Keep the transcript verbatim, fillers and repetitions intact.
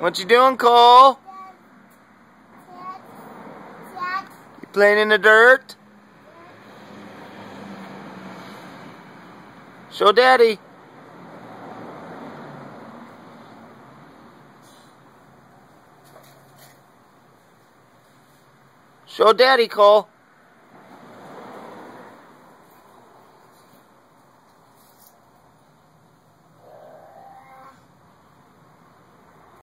What you doing, Kole? You playing in the dirt? Show Daddy. Show Daddy, Kole.